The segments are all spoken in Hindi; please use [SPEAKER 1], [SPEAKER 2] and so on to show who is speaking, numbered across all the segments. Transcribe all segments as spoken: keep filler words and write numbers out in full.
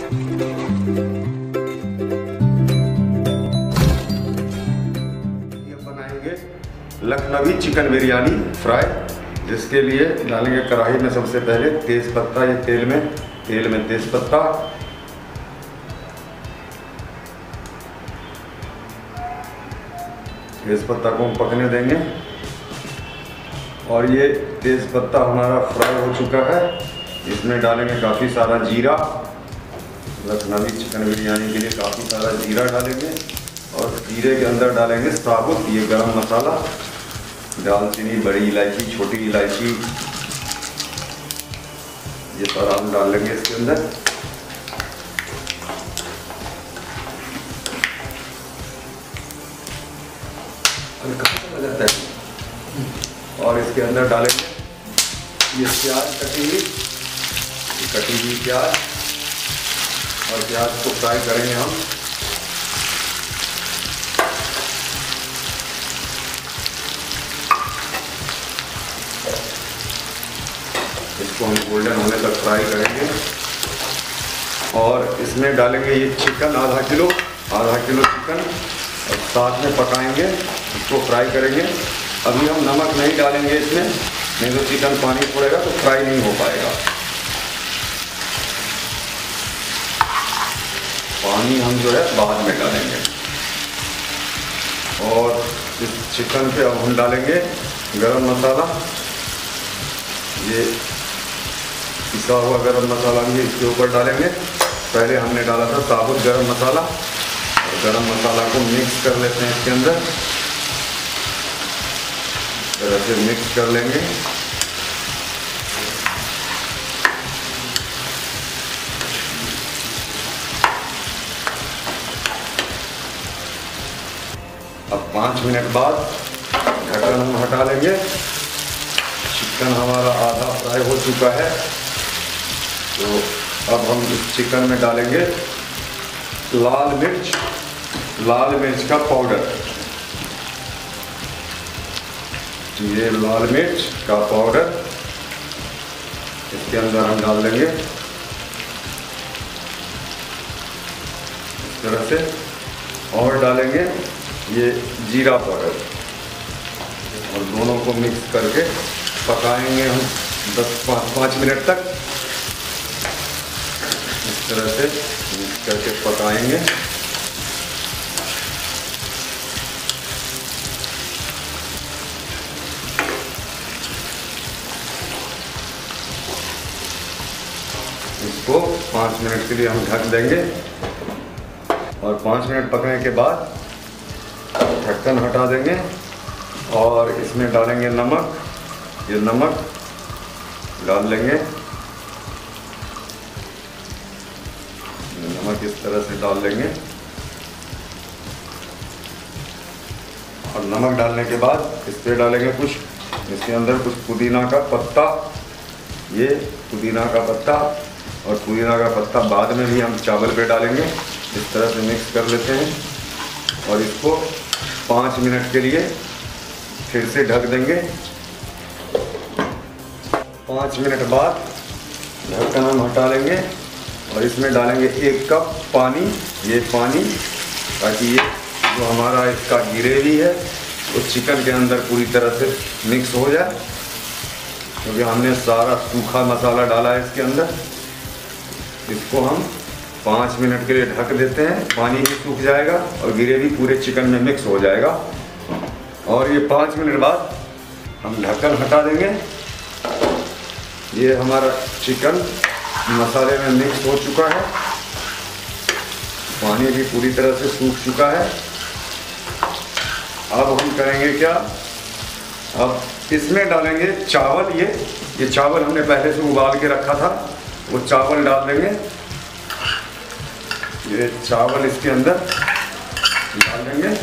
[SPEAKER 1] लखनवी चिकन बिरयानी फ्राई, जिसके लिए डालेंगे कढ़ाई में सबसे पहले तेज पत्ता। ये तेल में तेल में तेज पत्ता, तेज पत्ता को हम पकने देंगे। और ये तेज पत्ता हमारा फ्राई हो चुका है। इसमें डालेंगे काफ़ी सारा जीरा। लखनवी चिकन बिरयानी के लिए काफ़ी सारा जीरा डालेंगे। और जीरे के अंदर डालेंगे साबुत ये गरम मसाला, दालचीनी, बड़ी इलायची, छोटी इलायची, ये सारा हम डाल लेंगे इसके अंदर। हल्का सा लगता है। और इसके अंदर डालेंगे ये प्याज कटी हुई, कटी हुई प्याज। और प्याज को फ्राई करेंगे हम। इसको हम गोल्डन होने तक फ्राई करेंगे। और इसमें डालेंगे ये चिकन, आधा किलो आधा किलो चिकन, और साथ में पकाएंगे, इसको फ्राई करेंगे। अभी हम नमक नहीं डालेंगे इसमें, नहीं तो चिकन पानी छोड़ेगा तो फ्राई नहीं हो पाएगा। पानी हम जो है बाद में डालेंगे। और इस चिकन पे अब हम डालेंगे गरम मसाला। ये पिसा हुआ गरम मसाला भी इसके ऊपर डालेंगे। पहले हमने डाला था साबुत गरम मसाला। और गरम मसाला को मिक्स कर लेते हैं इसके अंदर, इस तरह से मिक्स कर लेंगे। अब पाँच मिनट बाद ढक्कन हम हटा लेंगे। चिकन हमारा आधा फ्राई हो चुका है। तो अब हम इस चिकन में डालेंगे लाल मिर्च, लाल मिर्च का पाउडर। ये लाल मिर्च का पाउडर इसके अंदर हम डाल देंगे इस तरह से। और डालेंगे ये जीरा पाउडर। और दोनों को मिक्स करके पकाएंगे हम दस पाँच मिनट तक। इस तरह से मिक्स करके पकाएंगे। इसको पाँच मिनट के लिए हम ढक देंगे। और पाँच मिनट पकने के बाद ढक्कन हटा देंगे। और इसमें डालेंगे नमक। ये नमक डाल लेंगे। नमक इस तरह से डाल लेंगे। और नमक डालने के बाद इस पर डालेंगे कुछ, इसके अंदर कुछ पुदीना का पत्ता। ये पुदीना का पत्ता, और पुदीना का पत्ता बाद में भी हम चावल पे डालेंगे। इस तरह से मिक्स कर लेते हैं। और इसको पाँच मिनट के लिए फिर से ढक देंगे। पाँच मिनट बाद ढक्कन हम हटा लेंगे। और इसमें डालेंगे एक कप पानी। ये पानी, ताकि ये जो हमारा इसका ग्रेवी है वो चिकन के अंदर पूरी तरह से मिक्स हो जाए, क्योंकि हमने सारा सूखा मसाला डाला है इसके अंदर। इसको हम पाँच मिनट के लिए ढक देते हैं। पानी भी सूख जाएगा और ग्रेवी पूरे चिकन में मिक्स हो जाएगा। और ये पाँच मिनट बाद हम ढक्कन हटा देंगे। ये हमारा चिकन मसाले में मिक्स हो चुका है। पानी भी पूरी तरह से सूख चुका है। अब हम करेंगे क्या, अब इसमें डालेंगे चावल। ये ये चावल हमने पहले से उबाल के रखा था, वो चावल डाल देंगे। ये चावल इसके अंदर डाल देंगे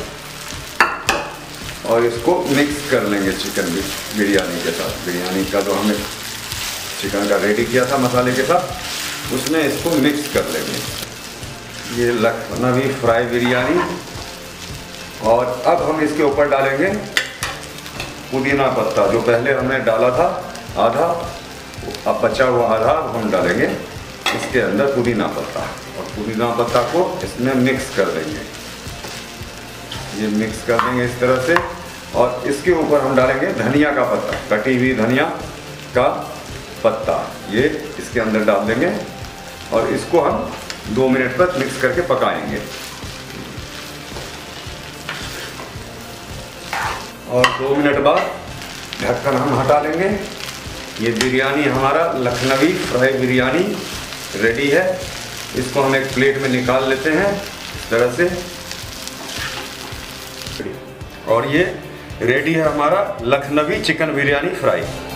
[SPEAKER 1] और इसको मिक्स कर लेंगे चिकन बिरयानी के साथ। बिरयानी का जो हमने चिकन का रेडी किया था मसाले के साथ, उसमें इसको मिक्स कर लेंगे। ये लखनवी फ्राई बिरयानी। और अब हम इसके ऊपर डालेंगे पुदीना पत्ता, जो पहले हमने डाला था आधा, अब बचा हुआ आधा हम डालेंगे। इसके अंदर पुदीना पत्ता, और पुदीना पत्ता को इसमें मिक्स कर देंगे। ये मिक्स कर देंगे इस तरह से, और इसके ऊपर हम डालेंगे धनिया का पत्ता, कटी हुई धनिया का पत्ता, ये इसके अंदर डाल देंगे और इसको हम दो मिनट तक मिक्स करके पकाएंगे। और दो मिनट बाद ढक्कन हम हटा लेंगे। ये बिरयानी हमारा लखनवी फ्राई बिरयानी रेडी है। इसको हम एक प्लेट में निकाल लेते हैं इस तरह से, और ये रेडी है हमारा लखनवी चिकन बिरयानी फ्राई।